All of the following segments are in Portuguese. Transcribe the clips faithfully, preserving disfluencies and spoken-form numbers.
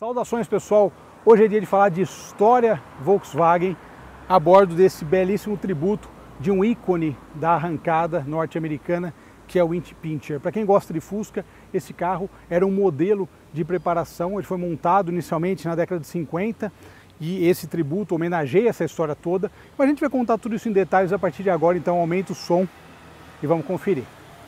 Saudações, pessoal! Hoje é dia de falar de história Volkswagen a bordo desse belíssimo tributo de um ícone da arrancada norte-americana, que é o Inti Pincher. Para quem gosta de Fusca, esse carro era um modelo de preparação, ele foi montado inicialmente na década de cinquenta e esse tributo homenageia essa história toda. Mas a gente vai contar tudo isso em detalhes a partir de agora, então aumenta o som e vamos conferir.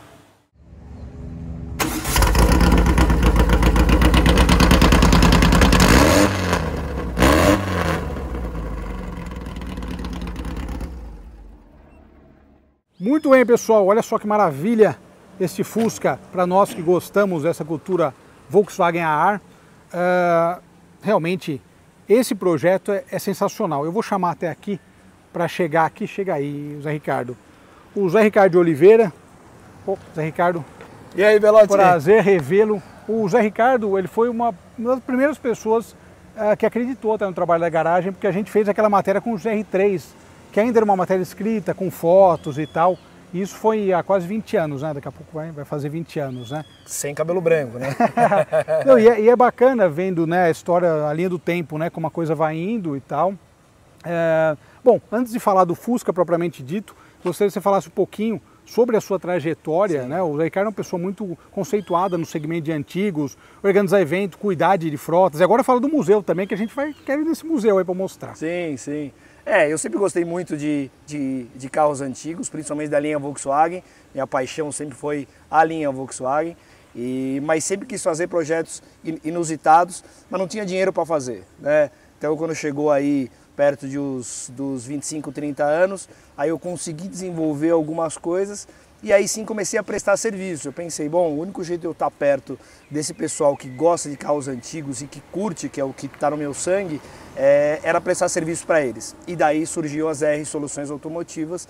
Muito bem, pessoal, olha só que maravilha este Fusca para nós que gostamos dessa cultura Volkswagen a ar. Uh, realmente, esse projeto é, é sensacional. Eu vou chamar até aqui para chegar aqui, chega aí, Zé Ricardo. O Zé Ricardo de Oliveira. Oh, Zé Ricardo. E aí, Belotti? Prazer revê-lo. O Zé Ricardo, ele foi uma, uma das primeiras pessoas uh, que acreditou até no trabalho da garagem, porque a gente fez aquela matéria com o G R três, que ainda era uma matéria escrita, com fotos e tal. E isso foi há quase vinte anos, né? Daqui a pouco vai, vai fazer vinte anos, né? Sem cabelo branco, né? Não, e, é, e é bacana vendo, né, a história, a linha do tempo, né? Como a coisa vai indo e tal. É, bom, antes de falar do Fusca propriamente dito, gostaria que você falasse um pouquinho sobre a sua trajetória, né? O Ricardo é uma pessoa muito conceituada no segmento de antigos, organizar evento, cuidar de frotas. E agora fala do museu também, que a gente vai querer ir nesse museu aí para mostrar. Sim, sim. É, eu sempre gostei muito de, de, de carros antigos, principalmente da linha Volkswagen. Minha paixão sempre foi a linha Volkswagen, e, mas sempre quis fazer projetos inusitados, mas não tinha dinheiro para fazer, né? Então quando chegou aí perto de os, dos vinte e cinco, trinta anos, aí eu consegui desenvolver algumas coisas e aí sim comecei a prestar serviço. Eu pensei, bom, o único jeito de eu estar perto desse pessoal que gosta de carros antigos e que curte, que é o que está no meu sangue, é, era prestar serviço para eles. E daí surgiu as R Soluções Automotivas,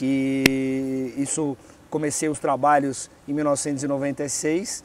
que isso comecei os trabalhos em mil novecentos e noventa e seis,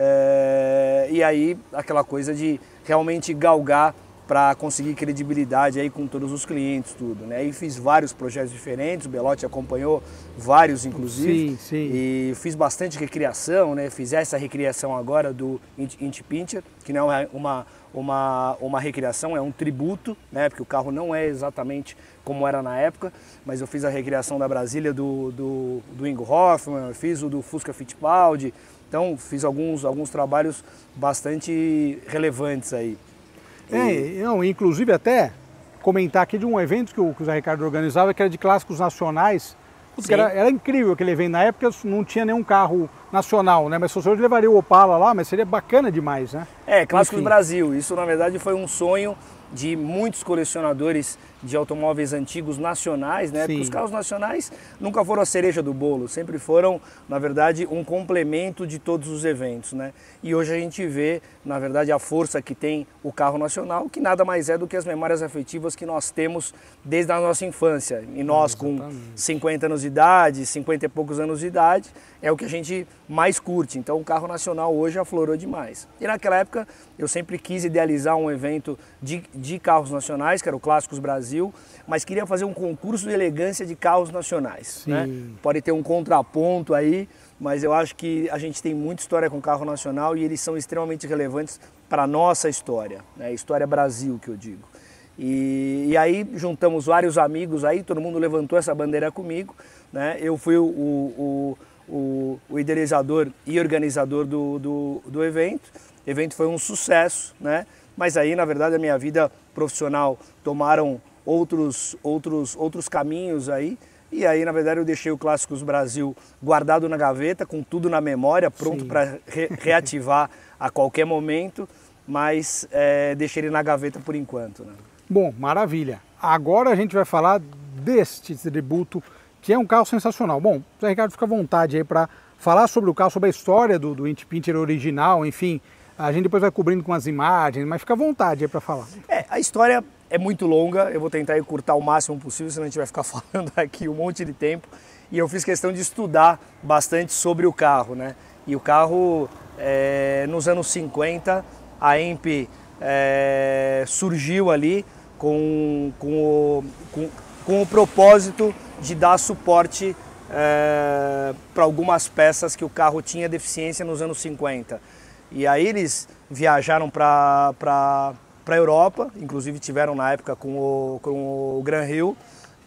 é, e aí aquela coisa de realmente galgar para conseguir credibilidade aí com todos os clientes, tudo, né? E fiz vários projetos diferentes, o Belotti acompanhou vários, inclusive. Sim, sim. E fiz bastante recriação, né? Fiz essa recriação agora do Inti Pincher, que não é uma, uma, uma recriação, é um tributo, né? Porque o carro não é exatamente como era na época, mas eu fiz a recriação da Brasília do, do, do Ingo Hoffman, fiz o do Fusca Fittipaldi, então fiz alguns, alguns trabalhos bastante relevantes aí. É, não, inclusive até comentar aqui de um evento que o, que o Zé Ricardo organizava, que era de clássicos nacionais. Putz, era, era incrível aquele evento. Na época não tinha nenhum carro nacional, né? Mas se hoje levaria o Opala lá, mas seria bacana demais, né? É, Clássicos Enfim. Brasil. Isso na verdade foi um sonho de muitos colecionadores de automóveis antigos nacionais, né? Porque os carros nacionais nunca foram a cereja do bolo, sempre foram, na verdade, um complemento de todos os eventos, né? E hoje a gente vê, na verdade, a força que tem o carro nacional, que nada mais é do que as memórias afetivas que nós temos desde a nossa infância. E nós, com cinquenta anos de idade, cinquenta e poucos anos de idade, é o que a gente mais curte. Então o carro nacional hoje aflorou demais. E naquela época eu sempre quis idealizar um evento de, de carros nacionais, que era o Clássicos Brasil, mas queria fazer um concurso de elegância de carros nacionais, né? Pode ter um contraponto aí, mas eu acho que a gente tem muita história com carro nacional e eles são extremamente relevantes para a nossa história, né? História Brasil, que eu digo. E, e aí juntamos vários amigos aí, todo mundo levantou essa bandeira comigo, né? Eu fui o, o, o, o idealizador e organizador do, do, do evento. O evento foi um sucesso, né? Mas aí, na verdade, a minha vida profissional tomaram outros, outros, outros caminhos aí. E aí, na verdade, eu deixei o Clássicos Brasil guardado na gaveta, com tudo na memória, pronto para re reativar a qualquer momento, mas é, deixei ele na gaveta por enquanto, né? Bom, maravilha. Agora a gente vai falar deste tributo, que é um carro sensacional. Bom, o Zé Ricardo fica à vontade aí para falar sobre o carro, sobre a história do, do Inti Pincher original, enfim. A gente depois vai cobrindo com as imagens, mas fica à vontade aí para falar. É, a história é muito longa, eu vou tentar encurtar o máximo possível, senão a gente vai ficar falando aqui um monte de tempo. E eu fiz questão de estudar bastante sobre o carro, né? E o carro, é, nos anos cinquenta, a E M P é, surgiu ali com, com, o, com, com o propósito de dar suporte é, para algumas peças que o carro tinha deficiência nos anos cinquenta. E aí eles viajaram para a Europa, inclusive tiveram na época com o, com o Gran Hill,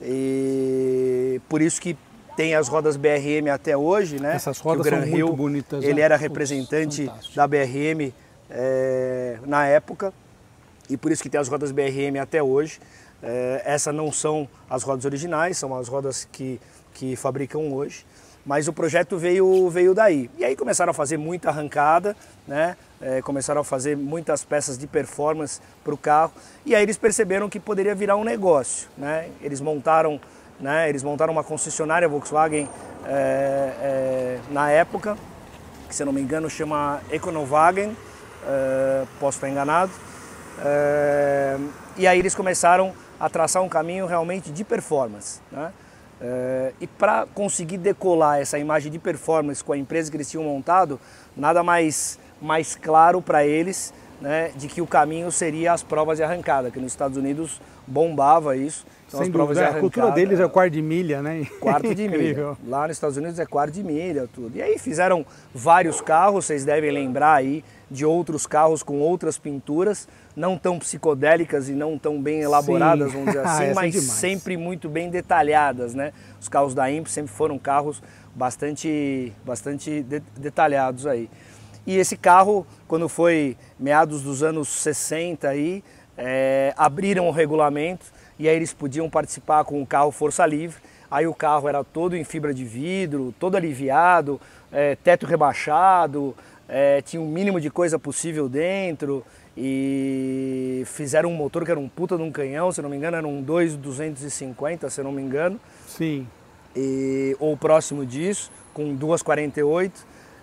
e por isso que tem as rodas B R M até hoje, né? Essas rodas que o Gran são Hill, muito bonitas. Ele né? era representante Fantástico. da B R M é, na época, e por isso que tem as rodas B R M até hoje. É, essas não são as rodas originais, são as rodas que, que fabricam hoje. Mas o projeto veio, veio daí. E aí começaram a fazer muita arrancada, né? É, começaram a fazer muitas peças de performance para o carro. E aí eles perceberam que poderia virar um negócio, né? Eles montaram, né? Eles montaram uma concessionária Volkswagen é, é, na época, que se eu não me engano chama Econowagen, é, posso estar enganado. É, e aí eles começaram a traçar um caminho realmente de performance, né? Uh, e para conseguir decolar essa imagem de performance com a empresa que eles tinham montado, nada mais, mais claro para eles, né, de que o caminho seria as provas de arrancada, que nos Estados Unidos bombava isso. Então, Sem as provas dúvida, de arrancada, a cultura deles é o quarto de milha, né? Quarto de milha. Lá nos Estados Unidos é quarto de milha, tudo. E aí fizeram vários carros, vocês devem lembrar aí de outros carros com outras pinturas, não tão psicodélicas e não tão bem elaboradas, Sim. vamos dizer assim, Ah, mas é sempre muito bem detalhadas, né? Os carros da Imp sempre foram carros bastante, bastante de, detalhados aí. E esse carro, quando foi meados dos anos sessenta aí, é, abriram o regulamento e aí eles podiam participar com o carro força livre. Aí o carro era todo em fibra de vidro, todo aliviado, é, teto rebaixado, é, tinha o mínimo de coisa possível dentro e fizeram um motor que era um puta de um canhão, se não me engano era um dois mil duzentos e cinquenta, se não me engano. Sim. E, ou próximo disso, com duas quarenta e oito.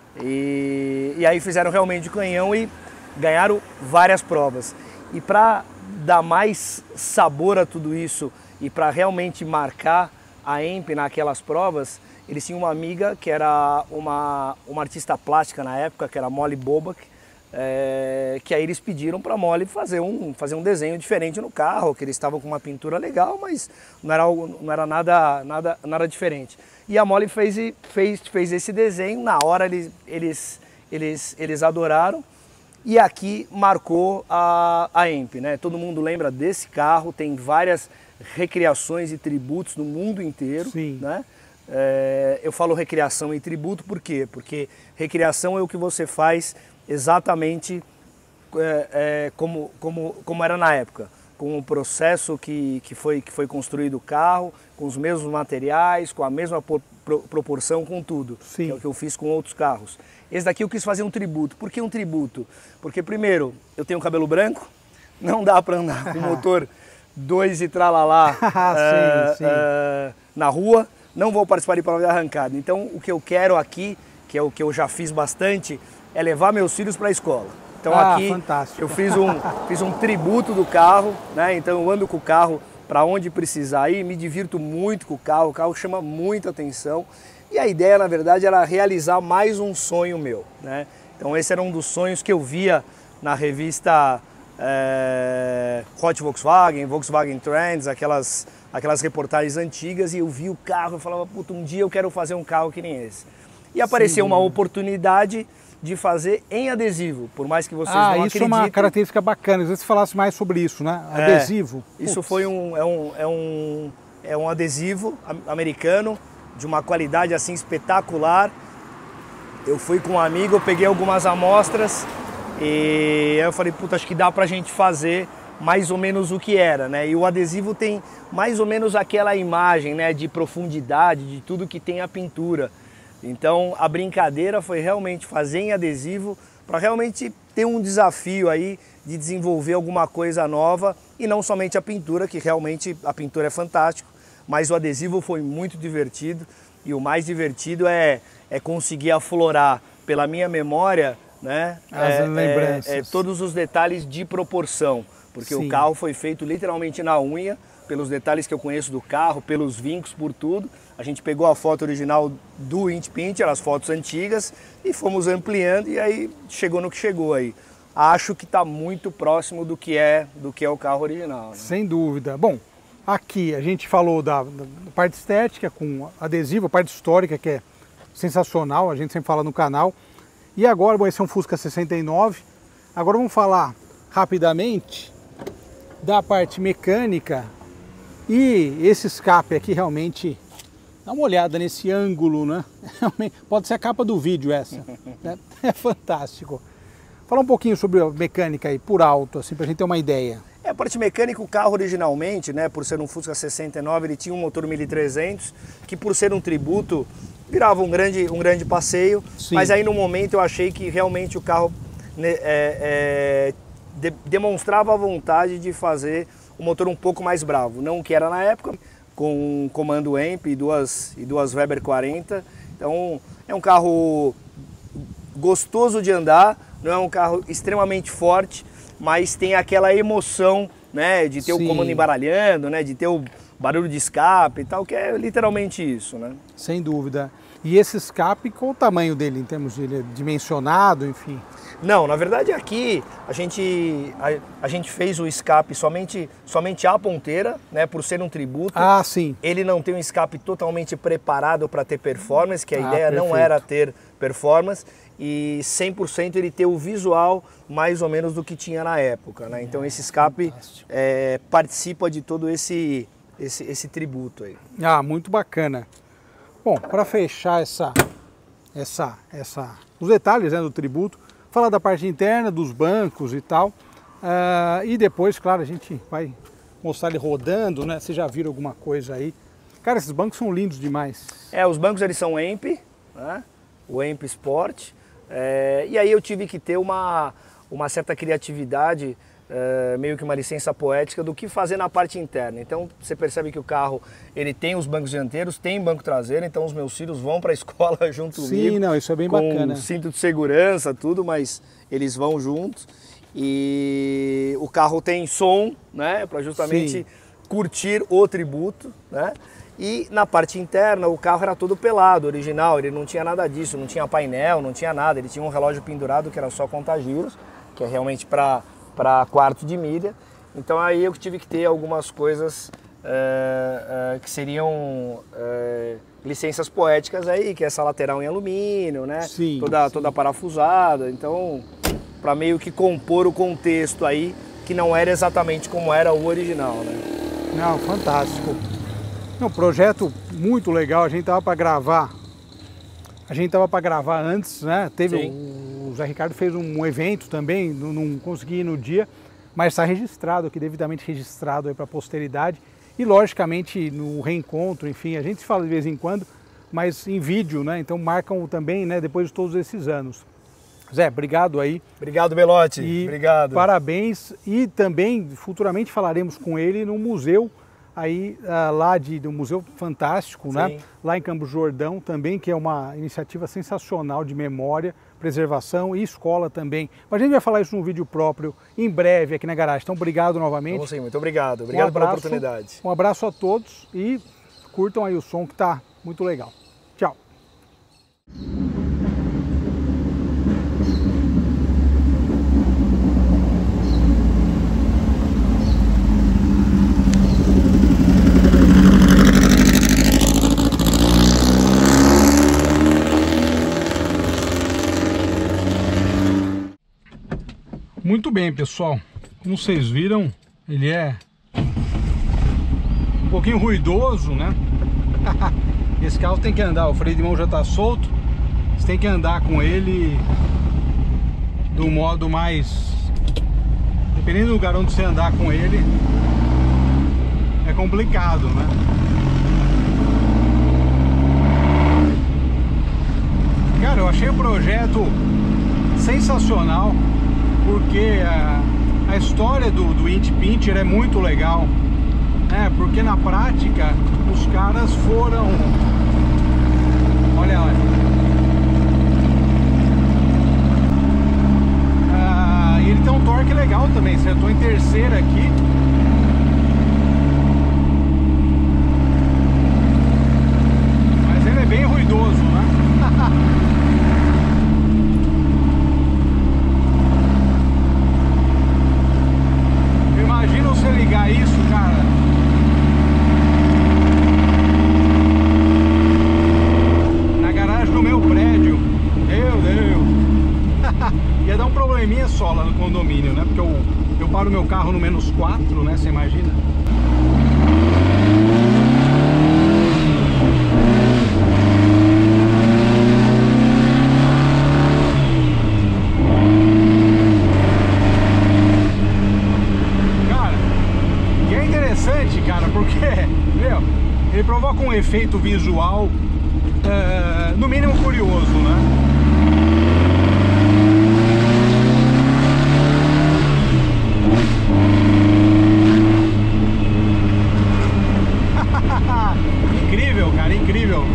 E, e aí fizeram realmente o canhão e ganharam várias provas. E para dar mais sabor a tudo isso e para realmente marcar a Emp naquelas provas, eles tinham uma amiga que era uma, uma artista plástica na época, que era a Molly Bobak, é, que aí eles pediram para a Molly fazer um, fazer um desenho diferente no carro, que eles estavam com uma pintura legal, mas não era, não era nada, nada, nada diferente. E a Molly fez, fez, fez esse desenho, na hora eles, eles, eles, eles adoraram, e aqui marcou a, a Emp, né? Todo mundo lembra desse carro, tem várias recriações e tributos no mundo inteiro. Sim. Né? É, eu falo recriação e tributo por quê? Porque recriação é o que você faz exatamente é, é, como, como, como era na época, com o processo que, que, foi, que foi construído o carro, com os mesmos materiais, com a mesma por, pro, proporção, com tudo. Sim. Que é o que eu fiz com outros carros. Esse daqui eu quis fazer um tributo. Por que um tributo? Porque primeiro, eu tenho cabelo branco, não dá para andar com motor dois e tralalá sim, uh, sim. Uh, na rua, não vou participar de prova de arrancada. Então o que eu quero aqui, que é o que eu já fiz bastante, é levar meus filhos para a escola. Então ah, aqui fantástico. eu fiz um, fiz um tributo do carro, né? Então eu ando com o carro para onde precisar ir, me divirto muito com o carro, o carro chama muita atenção. E a ideia, na verdade, era realizar mais um sonho meu, né? Então esse era um dos sonhos que eu via na revista é, Hot Volkswagen, Volkswagen Trends, aquelas, aquelas reportagens antigas, e eu vi o carro e falava, puta, um dia eu quero fazer um carro que nem esse. E apareceu Sim. uma oportunidade de fazer em adesivo, por mais que vocês ah, não isso acreditem. É uma característica bacana, às vezes você falasse mais sobre isso, né? Adesivo. É, isso foi um, é um, é um, é um adesivo americano, de uma qualidade assim espetacular. Eu fui com um amigo, eu peguei algumas amostras e eu falei, puta, acho que dá pra gente fazer mais ou menos o que era, né? E o adesivo tem mais ou menos aquela imagem, né, de profundidade, de tudo que tem a pintura. Então a brincadeira foi realmente fazer em adesivo para realmente ter um desafio aí de desenvolver alguma coisa nova e não somente a pintura, que realmente a pintura é fantástica, mas o adesivo foi muito divertido e o mais divertido é, é conseguir aflorar pela minha memória, né, as é, lembranças. É, é, todos os detalhes de proporção, porque Sim. o carro foi feito literalmente na unha, pelos detalhes que eu conheço do carro, pelos vincos, por tudo. A gente pegou a foto original do Inch Pincher, as fotos antigas, e fomos ampliando e aí chegou no que chegou aí. Acho que está muito próximo do que é, do que é o carro original. Né? Sem dúvida. Bom, aqui a gente falou da, da parte estética com adesivo, a parte histórica que é sensacional, a gente sempre fala no canal. E agora, bom, esse é um Fusca sessenta e nove. Agora vamos falar rapidamente da parte mecânica. E esse escape aqui realmente, dá uma olhada nesse ângulo, né? Pode ser a capa do vídeo essa, né? É fantástico. Fala um pouquinho sobre a mecânica aí, por alto, assim, pra gente ter uma ideia. É, a parte mecânica, o carro originalmente, né, por ser um Fusca sessenta e nove, ele tinha um motor mil e trezentos, que por ser um tributo, virava um grande, um grande passeio. Sim. Mas aí no momento eu achei que realmente o carro né, é, é, de, demonstrava a vontade de fazer o motor um pouco mais bravo, não o que era na época, com um comando A M P e duas, e duas Weber quarenta. Então é um carro gostoso de andar, não é um carro extremamente forte, mas tem aquela emoção, né, de ter Sim. o comando embaralhando, né, de ter o barulho de escape e tal, que é literalmente isso, né? Sem dúvida. E esse escape, qual o tamanho dele em termos de ele é dimensionado, enfim? Não, na verdade aqui a gente, a, a gente fez o escape somente, somente a ponteira, né, por ser um tributo. Ah, sim. Ele não tem um escape totalmente preparado para ter performance, que a ah, ideia perfeito. não era ter performance, e cem por cento ele ter o visual mais ou menos do que tinha na época, né? Então esse escape é, participa de todo esse, esse, esse tributo aí. Ah, muito bacana. Bom, para fechar essa, essa, essa, os detalhes, né, do tributo, falar da parte interna, dos bancos e tal, uh, e depois, claro, a gente vai mostrar ele rodando, né? Vocês já viram alguma coisa aí. Cara, esses bancos são lindos demais. É, os bancos eles são A M P, né? O A M P Sport, é, e aí eu tive que ter uma, uma certa criatividade, é, meio que uma licença poética do que fazer na parte interna. Então você percebe que o carro ele tem os bancos dianteiros, tem banco traseiro, então os meus filhos vão para a escola junto Sim, comigo. Sim, não, isso é bem com bacana. Cinto de segurança, tudo, mas eles vão juntos. E o carro tem som, né, para justamente Sim. curtir o tributo, né? E na parte interna o carro era todo pelado, original, ele não tinha nada disso, não tinha painel, não tinha nada, ele tinha um relógio pendurado que era só contagiros, que é realmente para para quarto de milha. Então aí eu tive que ter algumas coisas é, é, que seriam é, licenças poéticas aí, que é essa lateral em alumínio, né? Sim, toda, sim. toda parafusada, então para meio que compor o contexto aí, que não era exatamente como era o original, né? Não, fantástico. É um projeto muito legal, a gente tava para gravar, a gente tava para gravar antes, né? Teve o, o Zé Ricardo fez um, um evento também, não, não consegui ir no dia, mas está registrado aqui, devidamente registrado aí para a posteridade e logicamente no reencontro, enfim, a gente se fala de vez em quando, mas em vídeo, né? Então marcam também, né? Depois de todos esses anos. Zé, obrigado aí. Obrigado, Belotti. E obrigado. Parabéns e também futuramente falaremos com ele no museu aí uh, lá de, do Museu Fantástico, Sim. né? Lá em Campos do Jordão também, que é uma iniciativa sensacional de memória, preservação e escola também. Mas a gente vai falar isso num vídeo próprio em breve aqui na garagem. Então obrigado novamente. Vamos sim, muito obrigado. Obrigado um abraço, pela oportunidade. Um abraço a todos e curtam aí o som que está muito legal. Tchau. Muito bem, pessoal, como vocês viram, ele é um pouquinho ruidoso, né? Esse carro tem que andar, o freio de mão já está solto, você tem que andar com ele do modo mais... Dependendo do lugar onde você andar com ele, é complicado, né? Cara, eu achei o projeto sensacional, porque a, a história do, do Inti Pincher é muito legal, né? Porque na prática os caras foram, olha, olha, ah, e ele tem um torque legal também. Se eu estou em terceira aqui, mas ele é bem ruidoso, né? Imagina você ligar isso, cara. Na garagem do meu prédio. Meu Deus. é minha só lá no condomínio, né? Porque eu, eu paro meu carro no menos quatro, né? Você imagina? Cara, e é interessante, cara, porque, meu, ele provoca um efeito visual, uh, no mínimo curioso, né? Incrível, cara, incrível.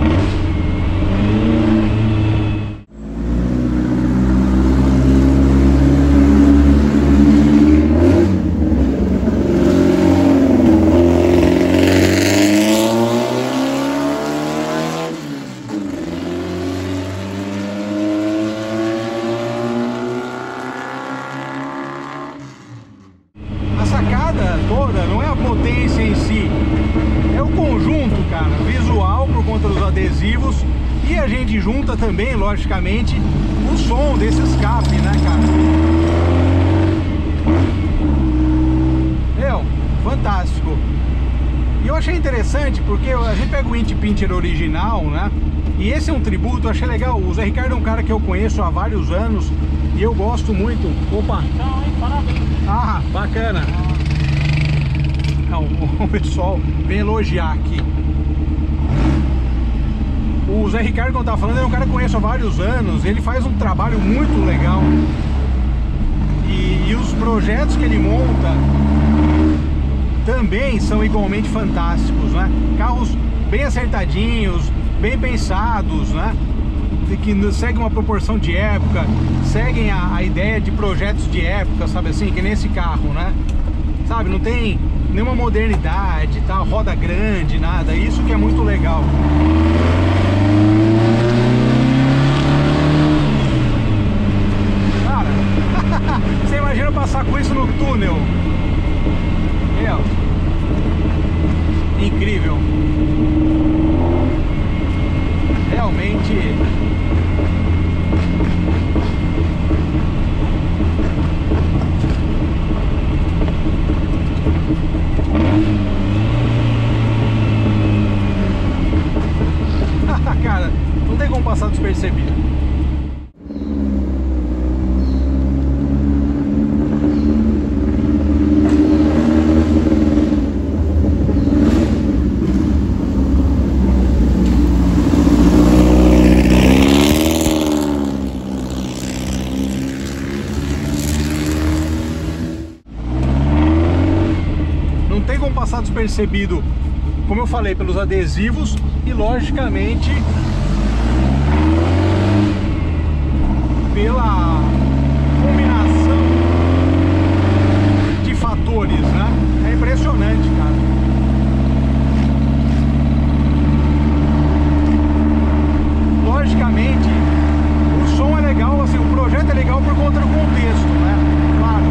A sacada toda não é a potência em si, é o conjunto, cara, visual por conta dos adesivos, e a gente junta também, logicamente, o som desse escape, né, cara? Meu, fantástico. E eu achei interessante porque a gente pega o Inti Pincher original, né? E esse é um tributo, eu achei legal. O Zé Ricardo é um cara que eu conheço há vários anos e eu gosto muito. Opa! Ah, bacana! Não, o pessoal vem elogiar aqui. O Zé Ricardo, como eu tava falando, é um cara que eu conheço há vários anos. Ele faz um trabalho muito legal. E, e os projetos que ele monta também são igualmente fantásticos, né? Carros bem acertadinhos, bem pensados, né? Que seguem uma proporção de época, seguem a, a ideia de projetos de época, sabe assim? Que nem esse carro, né? Sabe, não tem nenhuma modernidade, tal, roda grande, nada. Isso que é muito legal. Cara, você imagina passar com isso no túnel? Meu, incrível. Realmente. Cara, não tem como passar despercebido. Não tem como passar despercebido, como eu falei, pelos adesivos e logicamente pela combinação de fatores, né? É impressionante, cara. Logicamente, o som é legal, assim, o projeto é legal por conta do contexto, né? Claro.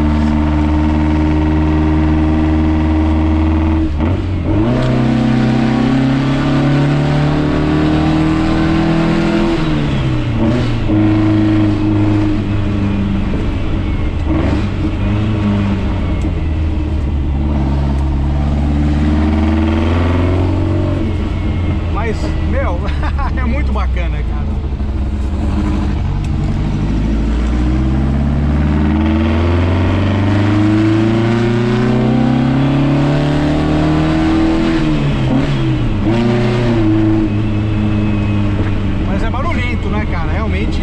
É muito bacana, cara. Mas é barulhento, né, cara? Realmente,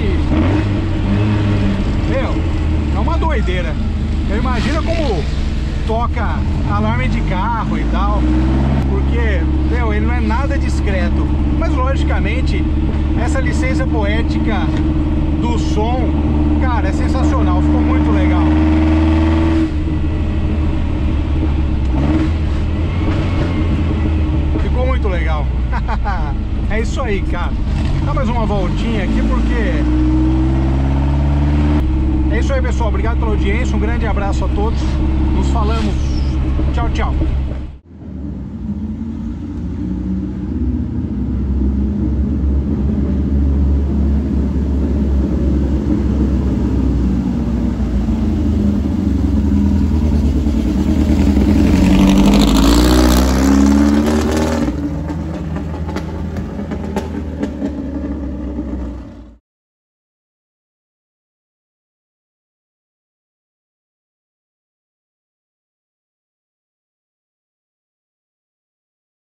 meu, é uma doideira. Eu imagino como toca alarme de carro e tal, porque, meu, ele não é nada discreto. Mas logicamente, essa licença poética do som, cara, é sensacional, ficou muito legal. Ficou muito legal. É isso aí, cara. Dá mais uma voltinha aqui porque... É isso aí, pessoal. Obrigado pela audiência, um grande abraço a todos. Nos falamos. Tchau, tchau.